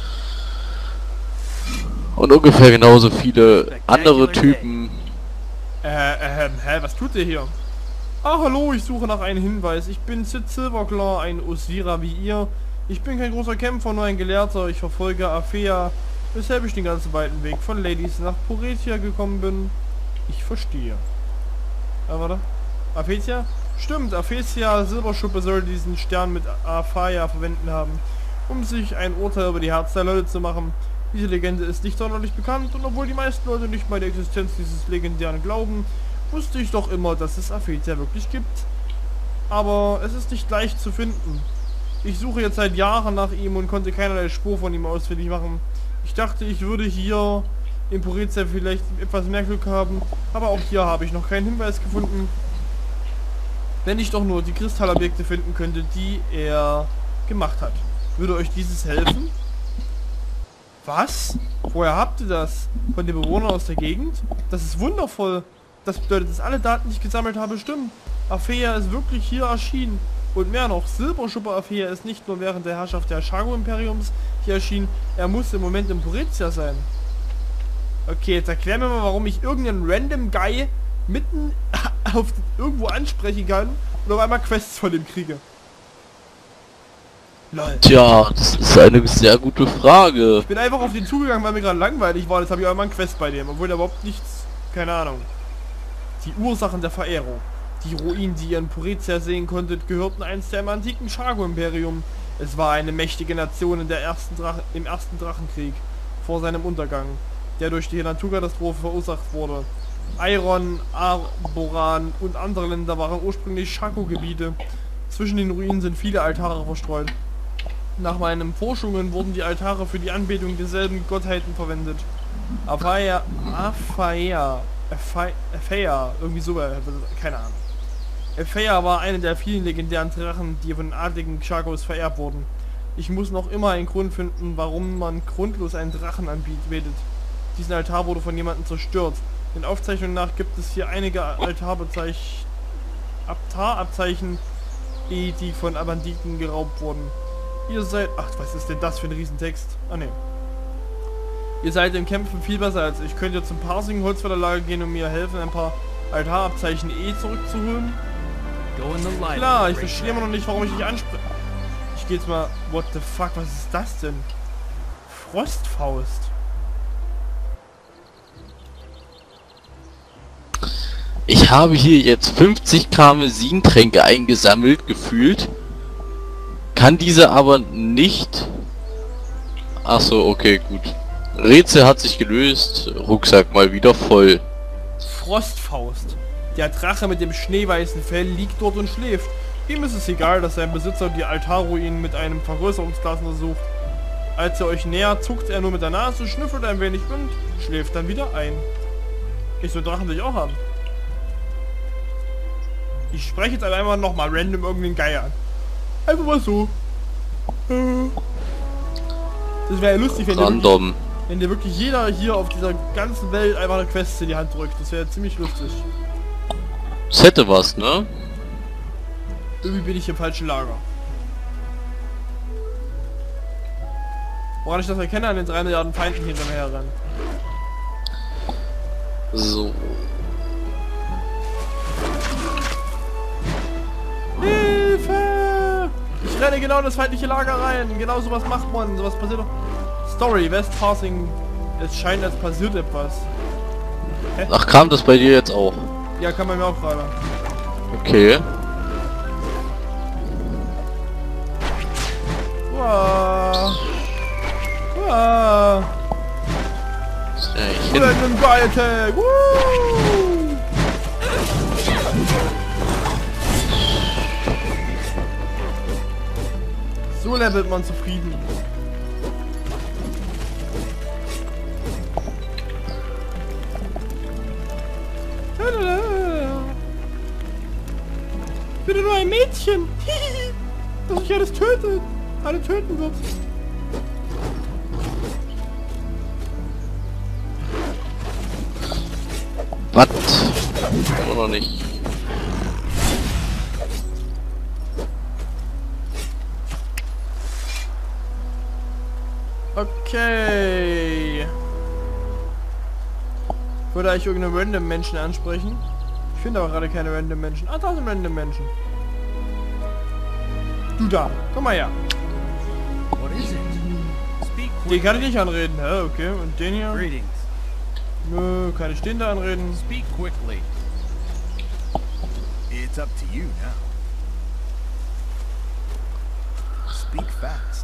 und ungefähr genauso viele andere Typen. Äh, äh, hä, was tut ihr hier? Ah, hallo, ich suche nach einem Hinweis. Ich bin Sid Silverclaw, ein Osira wie ihr. Ich bin kein großer Kämpfer, nur ein Gelehrter. Ich verfolge Aphea, weshalb ich den ganzen weiten Weg von Ladies nach Poretia gekommen bin. Ich verstehe. Ah, warte. Aphea? Stimmt, Aphea Silberschuppe soll diesen Stern mit Aphaya verwenden haben, um sich ein Urteil über die Herzen der Leute zu machen. Diese Legende ist nicht sonderlich bekannt und obwohl die meisten Leute nicht mal die Existenz dieses legendären glauben, wusste ich doch immer, dass es Aphea wirklich gibt. Aber es ist nicht leicht zu finden. Ich suche jetzt seit Jahren nach ihm und konnte keinerlei Spur von ihm ausfindig machen. Ich dachte, ich würde hier in Poretia vielleicht etwas mehr Glück haben, aber auch hier habe ich noch keinen Hinweis gefunden. Wenn ich doch nur die Kristallobjekte finden könnte, die er gemacht hat. Würde euch dieses helfen? Was? Woher habt ihr das? Von den Bewohnern aus der Gegend? Das ist wundervoll. Das bedeutet, dass alle Daten, die ich gesammelt habe, stimmen. Aphea ist wirklich hier erschienen. Und mehr noch, Silberschuppe Aphea ist nicht nur während der Herrschaft der Shago-Imperiums hier erschienen, er muss im Moment in Poretia sein. Okay, jetzt erklär mir mal, warum ich irgendeinen random Guy mitten auf irgendwo ansprechen kann und auf einmal Quests von dem kriege. Lol. Tja, das ist eine sehr gute Frage. Ich bin einfach auf den zugegangen, weil mir gerade langweilig war. Jetzt habe ich einmal einen Quest bei dem, obwohl der überhaupt nichts, keine Ahnung. Die Ursachen der Verehrung. Die Ruinen, die ihr in Poretia sehen konntet, gehörten einst dem antiken Shago-Imperium. Es war eine mächtige Nation in der ersten Drachen, im ersten Drachenkrieg vor seinem Untergang, der durch die Naturkatastrophe verursacht wurde. Iron, Arboran und andere Länder waren ursprünglich Shaco-Gebiete. Zwischen den Ruinen sind viele Altare verstreut. Nach meinen Forschungen wurden die Altare für die Anbetung derselben Gottheiten verwendet. Aphaia, Aphaia, Aphaia, Aphaia, irgendwie so, keine Ahnung. Aphaia war eine der vielen legendären Drachen, die von den adligen Xargos vererbt wurden. Ich muss noch immer einen Grund finden, warum man grundlos einen Drachen anbietet. Diesen Altar wurde von jemandem zerstört. Den Aufzeichnungen nach gibt es hier einige Altarabzeichen, Altarabzeichen, die von Banditen geraubt wurden. Ihr seid... Ach, was ist denn das für ein Riesentext? Ah, ne. Ihr seid im Kämpfen viel besser als ich. Könnt ihr zum Parsing Holzfällerlager gehen und mir helfen, ein paar Altarabzeichen E zurückzuholen? Klar, ich verstehe immer noch nicht, warum ich dich anspreche. Ich geh jetzt mal... What the fuck, was ist das denn? Frostfaust. Ich habe hier jetzt fünfzig Karmesintränke eingesammelt, gefühlt. Kann diese aber nicht... Ach so, okay, gut. Rätsel hat sich gelöst. Rucksack mal wieder voll. Frostfaust. Der Drache mit dem schneeweißen Fell liegt dort und schläft. Ihm ist es egal, dass sein Besitzer die Altarruinen mit einem Vergrößerungsglas untersucht. Als er euch nähert, zuckt er nur mit der Nase, schnüffelt ein wenig und schläft dann wieder ein. Ich so Drachen will ich auch haben. Ich spreche jetzt einfach nochmal random irgendeinen Geier an. Einfach mal so. Das wäre ja lustig, wenn dir, wirklich, wenn dir wirklich jeder hier auf dieser ganzen Welt einfach eine Quest in die Hand drückt. Das wäre ziemlich lustig. Das hätte was, ne? Irgendwie bin ich im falschen Lager. Woran ich das erkenne, an den drei Milliarden Feinden hinter mir herrennen. So. Hilfe! Ich renne genau in das feindliche Lager rein. Genau sowas macht man. Sowas passiert doch. Story, West Parsing. Es scheint, als passiert etwas. Hä? Ach, kam das bei dir jetzt auch? Ja, kann man mir auch gerade. Okay. Wow. Wow. Ich Oder in einem Guy Attack. Woo! So levelt man zufrieden. Bitte nur ein Mädchen, das sich alles tötet, alle töten wird. Was? Oder nicht? Okay. Ich würde eigentlich irgendeine random Menschen ansprechen. Ich finde aber gerade keine random Menschen. Ah, da sind random Menschen. Du da, komm mal her. Den kann ich nicht anreden, hä? Okay, und den hier? Nö, kann ich den da anreden? Speak quickly. It's up to you now. Speak fast.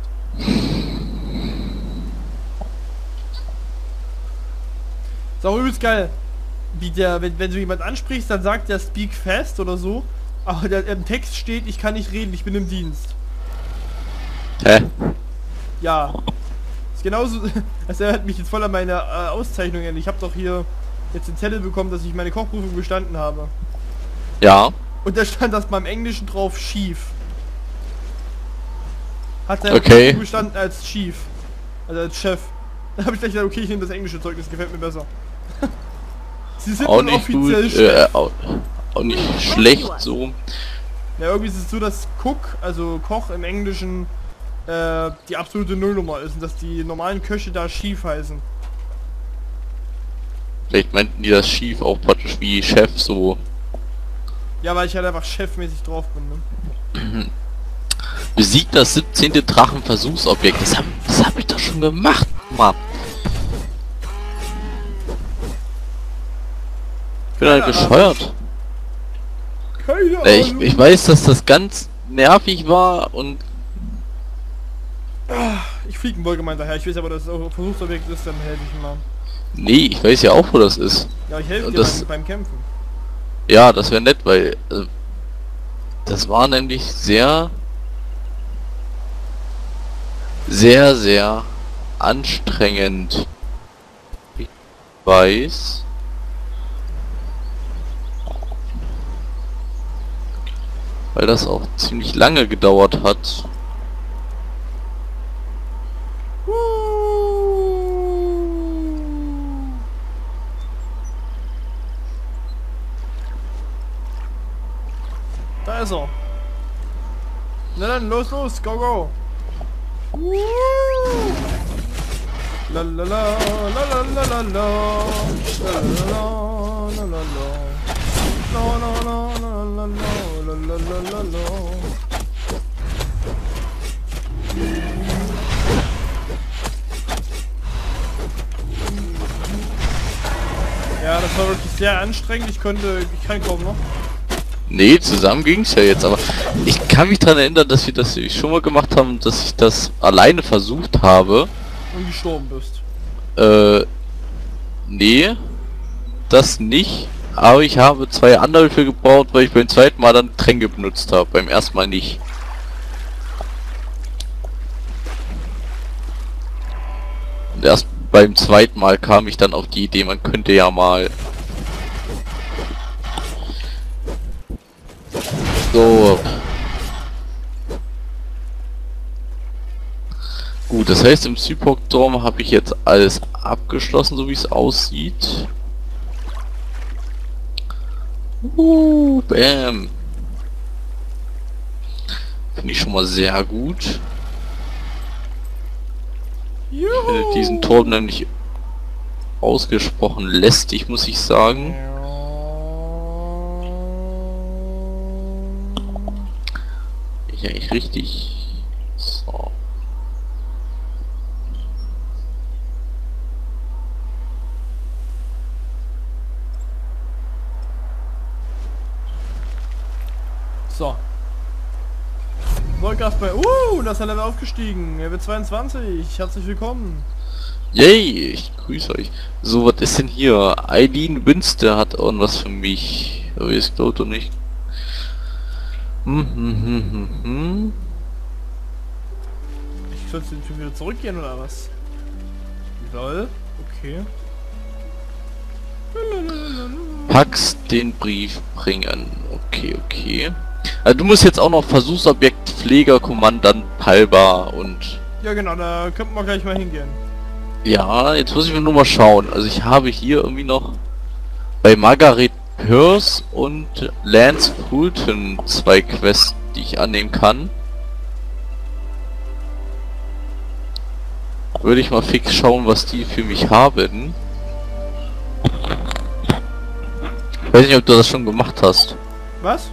Ist auch übelst geil. Wie der, wenn, wenn du jemand ansprichst, dann sagt der Speak fast oder so. Aber der, im Text steht, ich kann nicht reden, ich bin im Dienst. Hä? Ja. Ist genauso. Das erinnert mich jetzt voll an meine äh, Auszeichnungen. Ich habe doch hier jetzt den Zettel bekommen, dass ich meine Kochprüfung bestanden habe. Ja. Und da stand das beim Englischen drauf schief. Hat er Okay. bestanden als Chief. Also als Chef. Da habe ich gleich gesagt, okay, ich nehme das englische Zeug, das gefällt mir besser. Sie sind Auch nun nicht offiziell gut, Chef. äh, auch, auch nicht schlecht so. Ja, irgendwie ist es so, dass Cook, also Koch im Englischen, äh, die absolute Nullnummer ist und dass die normalen Köche da Chief heißen. Vielleicht meinten die das schief auch praktisch wie Chef so. Ja, weil ich halt einfach chefmäßig drauf bin, ne? Besiegt das siebzehnte Drachenversuchsobjekt. Das hab, das hab ich doch schon gemacht, Mann. Ich bin halt bescheuert. Keine Äh, ich, Ahnung. ich weiß, dass das ganz nervig war und... Ich fliege ein Wohlgemeint daher. Ich weiß aber, dass es auch ein Versuchsobjekt ist, dann helfe ich ihm mal. Nee, ich weiß ja auch, wo das ist. Ja, ich helfe Und dir das- beim, beim Kämpfen. Ja, das wäre nett, weil... Äh, das war nämlich sehr... sehr, sehr anstrengend. Ich weiß. Weil das auch ziemlich lange gedauert hat. Da ist er. Na dann, los, los, go, go. La la la la la la la la la la la la la. No, no, no, no, no, no, la, la, la, la, la. Ja, das war wirklich sehr anstrengend. Ich konnte, ich kann kaum noch. Nee, zusammen ging's ja jetzt, aber ich kann mich daran erinnern, dass wir das schon mal gemacht haben, dass ich das alleine versucht habe. Und gestorben bist. Äh, nee, das nicht. Aber ich habe zwei Anläufe gebraucht, weil ich beim zweiten Mal dann Tränke benutzt habe, beim ersten Mal nicht. Und erst beim zweiten Mal kam ich dann auf die Idee, man könnte ja mal... So. Gut, das heißt, im Zypok-Turm habe ich jetzt alles abgeschlossen, so wie es aussieht. Uh, bam. Finde ich schon mal sehr gut. Ich finde diesen Turm nämlich ausgesprochen lästig, muss ich sagen. Ich eigentlich richtig. So. So. Vollgas bei... Uh, das ist ein Level aufgestiegen. Er wird zweiundzwanzig. Herzlich willkommen. Yay, ich grüße euch. So, was ist denn hier? Eileen Wünste hat irgendwas für mich. Aber ist glaube doch nicht. Hm, hm, hm, hm, hm. Ich sollte jetzt wieder zurückgehen oder was? Lol. Okay. Pax den Brief bringen. Okay, okay. Also du musst jetzt auch noch Versuchsobjekt Pfleger, Kommandant Palba und... Ja genau, da könnten wir gleich mal hingehen. Ja, jetzt muss ich mir nur mal schauen. Also ich habe hier irgendwie noch bei Margaret Pierce und Lance Fulton zwei Quests, die ich annehmen kann. Würde ich mal fix schauen, was die für mich haben. Ich weiß nicht, ob du das schon gemacht hast. Was?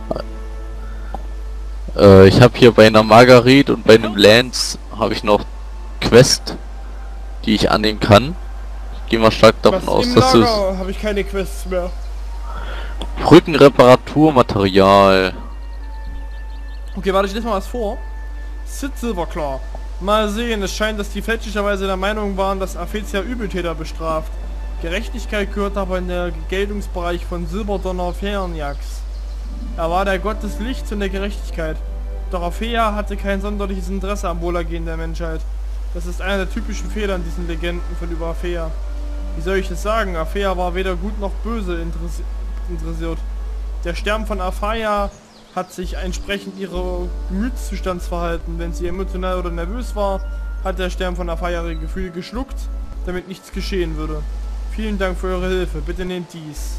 Äh, ich habe hier bei einer Margaret und bei einem Lance habe ich noch Quest, die ich annehmen kann. Ich gehe mal stark davon Was aus, im dass Lager es habe ich keine Quests mehr. Brückenreparaturmaterial. Okay, warte, ich lese mal was vor. Sid Silverclaw. Mal sehen, es scheint, dass die fälschlicherweise der Meinung waren, dass Aphetia Übeltäter bestraft. Gerechtigkeit gehört aber in der Geltungsbereich von Silberdonner Feriax. Er war der Gott des Lichts und der Gerechtigkeit. Doch Aphea hatte kein sonderliches Interesse am Wohlergehen der Menschheit. Das ist einer der typischen Fehler in diesen Legenden von über Aphea. Wie soll ich es sagen? Aphea war weder gut noch böse interessiert. interessiert. Der Stern von Aphea hat sich entsprechend ihrer Gemütszustandsverhalten. Wenn sie emotional oder nervös war, hat der Stern von Aphea ihre Gefühle geschluckt, damit nichts geschehen würde. Vielen Dank für eure Hilfe. Bitte nehmt dies.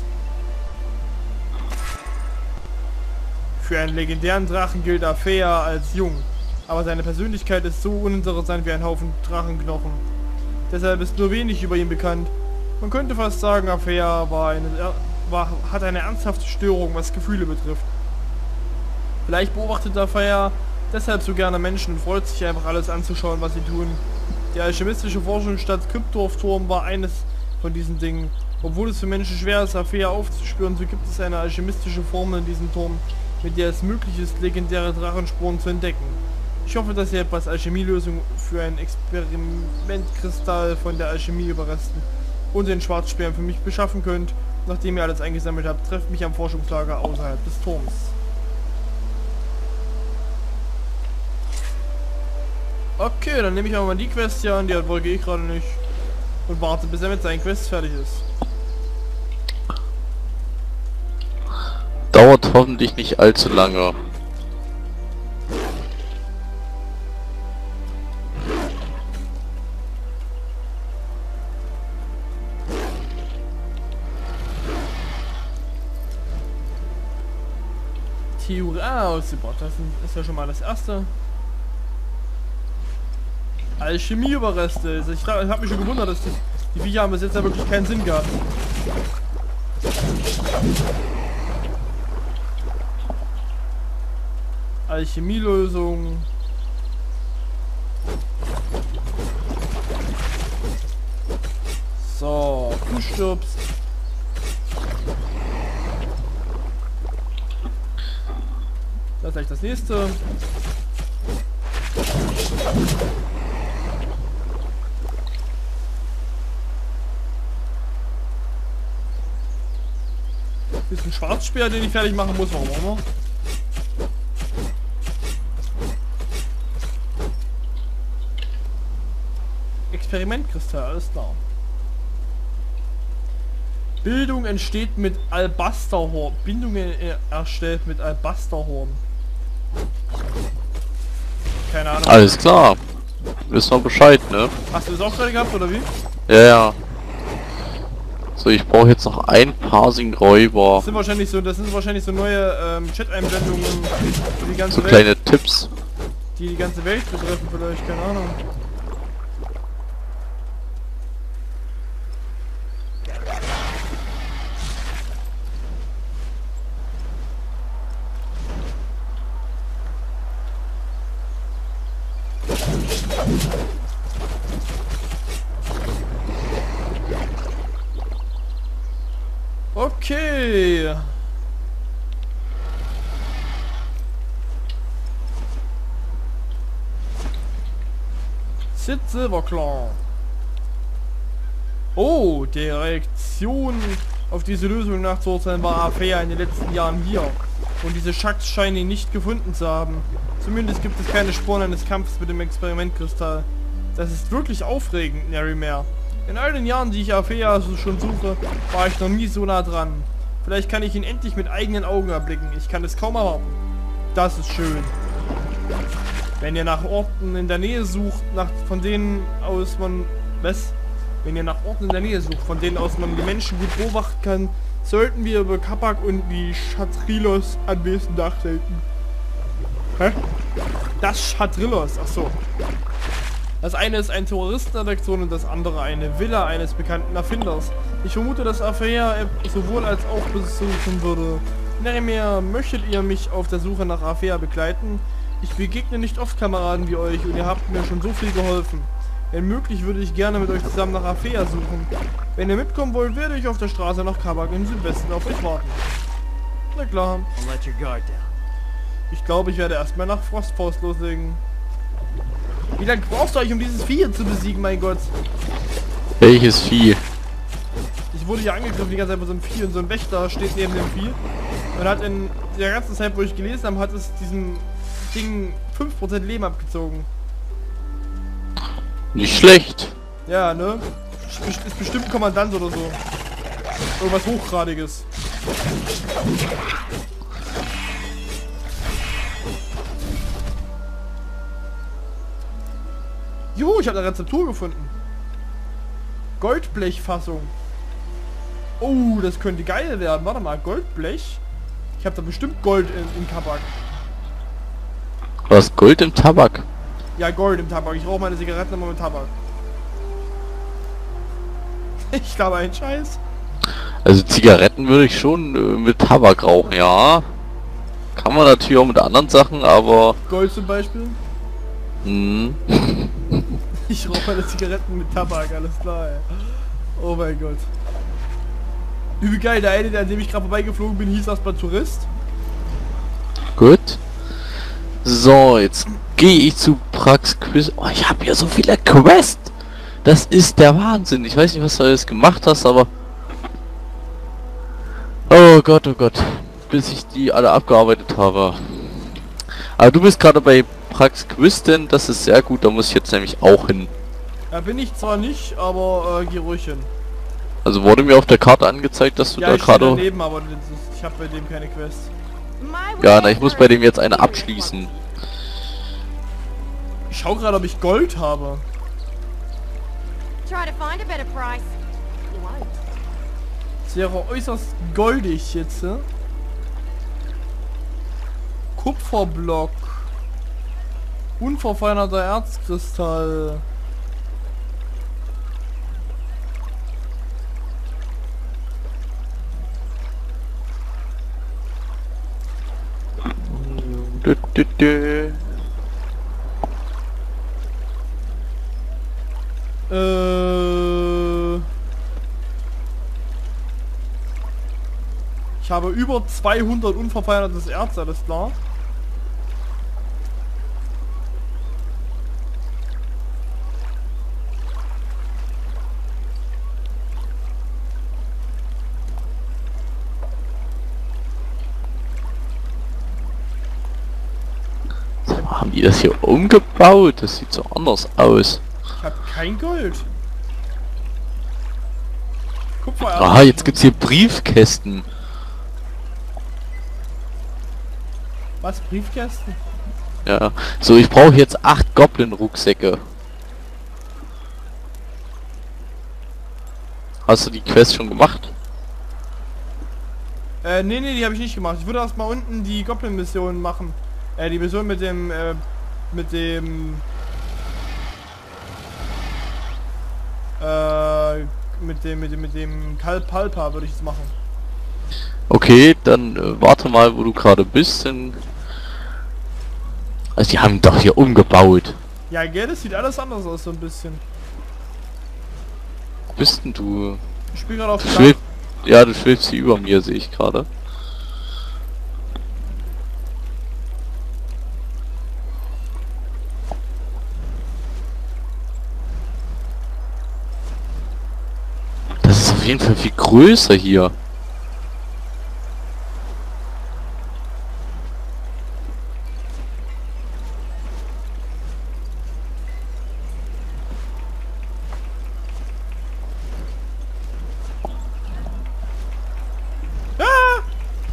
Für einen legendären Drachen gilt Aphea als jung, aber seine Persönlichkeit ist so uninteressant wie ein Haufen Drachenknochen. Deshalb ist nur wenig über ihn bekannt. Man könnte fast sagen, Aphea war eine, war, hat eine ernsthafte Störung, was Gefühle betrifft. Vielleicht beobachtet Aphea deshalb so gerne Menschen und freut sich einfach alles anzuschauen, was sie tun. Die alchemistische Forschungsstadt Kryptorf-Turm war eines von diesen Dingen. Obwohl es für Menschen schwer ist, Aphea aufzuspüren, so gibt es eine alchemistische Formel in diesem Turm, mit der es möglich ist, legendäre Drachenspuren zu entdecken. Ich hoffe, dass ihr etwas Alchemielösung für ein Experimentkristall von der Alchemieüberresten und den Schwarzsperren für mich beschaffen könnt. Nachdem ihr alles eingesammelt habt, trefft mich am Forschungslager außerhalb des Turms. Okay, dann nehme ich aber mal die Quest hier an, die wollte ich gerade nicht. Und warte, bis er mit seinen Quests fertig ist. Dauert hoffentlich nicht allzu lange. Theorie ausgebaut, das ist ja schon mal das erste. Alchemieüberreste. Also ich, ich habe mich schon gewundert, dass die, die Viecher haben bis jetzt ja wirklich keinen Sinn gehabt. Alchemielösung. So, du stirbst. Das ist gleich das nächste. Hier ist ein Schwarzspeer, den ich fertig machen muss, warum auch immer. Experimentkristall, alles klar. Bildung entsteht mit Albasterhorn. Bindungen erstellt mit Albasterhorn. Keine Ahnung. Alles klar. Wissen wir Bescheid, ne? Hast du das auch gerade gehabt, oder wie? Ja, ja. So, ich brauche jetzt noch ein Parsing Räuber. Das sind wahrscheinlich so, das sind wahrscheinlich so neue ähm, Chat-Einblendungen, die die ganze So Welt, kleine Tipps. die die ganze Welt betreffen vielleicht, keine Ahnung. Okay. Sid Silverclaw. Oh, die Reaktion auf diese Lösung nachzuurteilen war Affair in den letzten Jahren hier. Und diese Schacks scheinen ihn nicht gefunden zu haben. Zumindest gibt es keine Spuren eines Kampfes mit dem Experimentkristall. Das ist wirklich aufregend, Nerymare. In all den Jahren, die ich Affair schon suche, war ich noch nie so nah dran. Vielleicht kann ich ihn endlich mit eigenen Augen erblicken. Ich kann es kaum erwarten. Das ist schön. Wenn ihr nach Orten in der Nähe sucht, nach von denen aus man... Was? Wenn ihr nach Orten in der Nähe sucht, von denen aus man die Menschen gut beobachten kann, sollten wir über Kabak und die Chatrilos Anwesen nachdenken. Hä? Das Chatrilos, ach so. Das eine ist eine Touristenredaktion und das andere eine Villa eines bekannten Erfinders. Ich vermute, dass Affair sowohl als auch besuchen würde. Nerymare, möchtet ihr mich auf der Suche nach Affair begleiten? Ich begegne nicht oft Kameraden wie euch und ihr habt mir schon so viel geholfen. Wenn möglich, würde ich gerne mit euch zusammen nach Affair suchen. Wenn ihr mitkommen wollt, werde ich auf der Straße nach Kabak im Südwesten auf euch warten. Na klar. I'll let your guard down. Ich glaube, ich werde erstmal nach Frostfaust loslegen. Wie lange brauchst du euch, um dieses Vieh hier zu besiegen, mein Gott? Welches Vieh? Ich wurde hier angegriffen die ganze Zeit von so einem Vieh und so ein Wächter steht neben dem Vieh. Und hat in der ganzen Zeit, wo ich gelesen habe, hat es diesem Ding fünf Prozent Leben abgezogen. Nicht schlecht. Ja, ne? Ist, ist bestimmt ein Kommandant oder so. Irgendwas Hochgradiges. Juhu, ich habe eine Rezeptur gefunden. Goldblechfassung. Oh, das könnte geil werden. Warte mal, Goldblech? Ich habe da bestimmt Gold in, in Tabak. Was? Gold im Tabak? Ja, Gold im Tabak. Ich rauche meine Zigaretten immer mit Tabak. Ich glaube, ein Scheiß. Also Zigaretten würde ich schon äh, mit Tabak rauchen, ja. Kann man natürlich auch mit anderen Sachen, aber... Gold zum Beispiel. Hm. Ich rauche meine Zigaretten mit Tabak, alles klar, ey. Oh mein Gott. Übel geil, der eine, an dem ich gerade vorbeigeflogen bin, hieß erstmal Tourist. Gut. So, jetzt gehe ich zu Prax Quiz. Oh, ich habe hier so viele Quests. Das ist der Wahnsinn. Ich weiß nicht, was du alles gemacht hast, aber... Oh Gott, oh Gott. Bis ich die alle abgearbeitet habe. Aber du bist gerade bei fragst, Quisten, das ist sehr gut, da muss ich jetzt nämlich auch hin. Ja, bin ich zwar nicht, aber äh, geh ruhig hin. Also wurde mir auf der Karte angezeigt, dass du Ja, da ich stehe gerade... daneben, aber das ist, ich habe bei dem keine Quest. My Ja, wares na, ich muss are bei a dem jetzt eine superior abschließen. quality. Ich schau gerade, ob ich Gold habe. Try to find a better price. You won't. Das wäre äußerst goldig jetzt, ne? Kupferblock. Unverfeinerter Erzkristall. Dü, dü, dü. Äh, ich habe über zweihundert unverfeinertes Erz, alles klar. Sag mal, haben die das hier umgebaut? Das sieht so anders aus. Ich habe kein Gold. Kupfererz. Ah, jetzt gibt's hier Briefkästen. Was? Briefkästen? Ja. So, ich brauche jetzt acht Goblin-Rucksäcke. Hast du die Quest schon gemacht? Äh, nee, nee, die habe ich nicht gemacht. Ich würde erst mal unten die Goblin-Mission machen. Äh, die Mission mit dem, äh, mit dem... Äh, mit dem, mit dem, mit dem Kalpalpa würde ich es machen. Okay, dann äh, warte mal, wo du gerade bist, denn... Also die haben doch hier umgebaut. Ja, gell, das sieht alles anders aus, so ein bisschen. Wo bist denn du? Ich spiele gerade auf Du Dach. schwebst, ja, du schwebst hier über mir, sehe ich gerade. Das ist auf jeden Fall viel größer hier. Ah!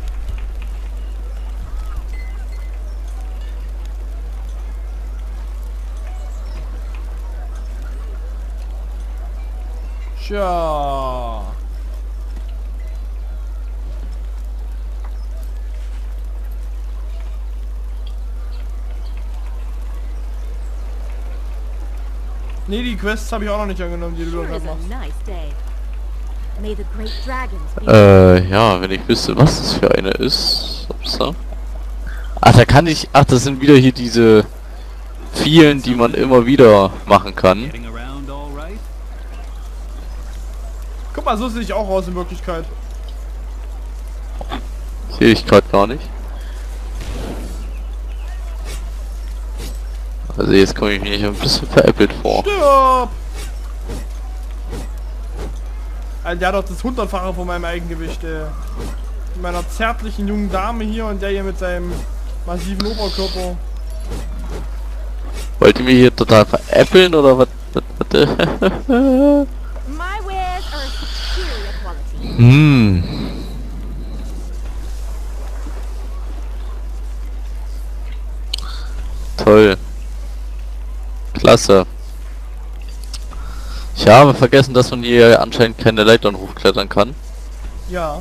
Tja. Nee, die Quests habe ich auch noch nicht angenommen, die du Sure dort is a machst. nice day. May the great dragons be Äh, ja, wenn ich wüsste, was das für eine ist. Upsa. Ach, da kann ich... Ach, das sind wieder hier diese vielen, die man immer wieder machen kann. Getting around all right? Guck mal, so sehe ich auch aus in Wirklichkeit. Sehe ich gerade gar nicht. Also jetzt komme ich mir ein bisschen veräppelt vor. Stirb! Alter, der hat doch das hundertfache von meinem Eigengewicht, ey. Mit meiner zärtlichen jungen Dame hier und der hier mit seinem massiven Oberkörper. Wollt ihr mir hier total veräppeln oder was? was, was äh? My wares are a superior quality. Hm. Toll. Klasse. Ich habe vergessen, dass man hier anscheinend keine Leitern hochklettern kann. Ja.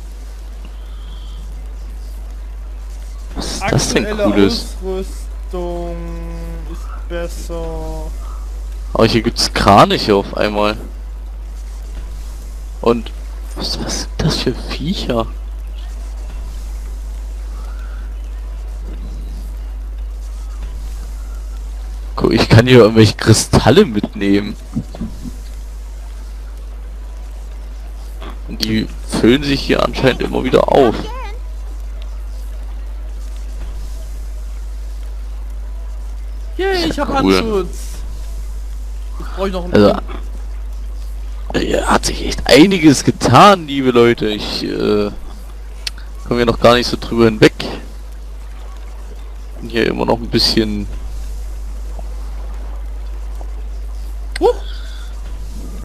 Was ist das denn Aktuelle Cooles? Ausrüstung ist besser. Aber hier gibt's Kraniche auf einmal. Und was, was sind das für Viecher? Guck, ich kann hier irgendwelche Kristalle mitnehmen. Und die füllen sich hier anscheinend immer wieder auf. Again. Yay, ich habe Cool. Handschutz. Jetzt brauche ich noch einen... Also, hier hat sich echt einiges getan, liebe Leute. Ich äh, komme hier noch gar nicht so drüber hinweg. Bin hier immer noch ein bisschen Huch!